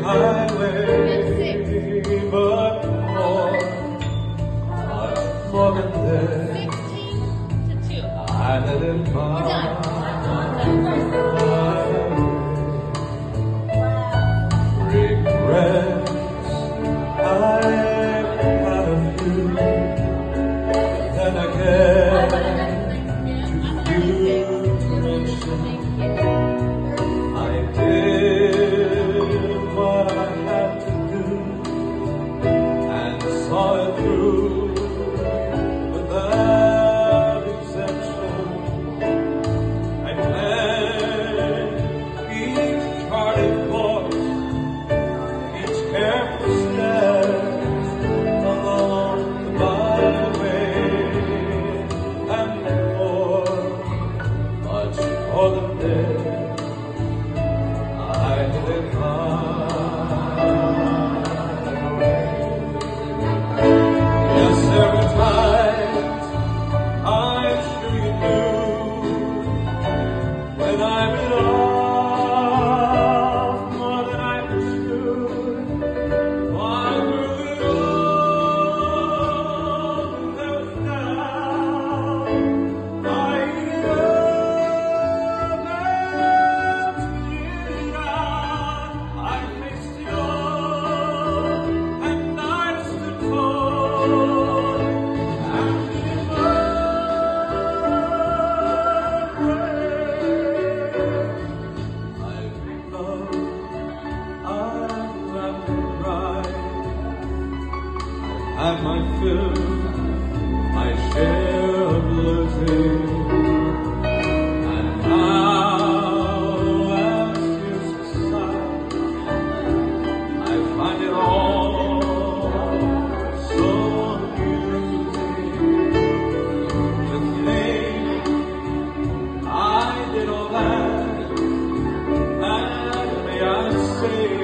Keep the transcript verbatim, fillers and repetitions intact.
highway, but more, much more than this, I didn't find. Regrets, I've had a few, but then again, too few to mention. I did what I had to do, and saw it through without exception. I planned each charted course, each careful step along the byway, and more, much more than this, I didn't find. Yes, there were times I'm sure you knew when I bit off more than I pursued. While through it all, there was doubt. I ended up and split it out. I faced it all, and I stood tall, and in my way, I've become, I've laughed and cried. I've had my fill, my share of losing, and now as tears subside, I find it all so amusing to think I did all that, and may I say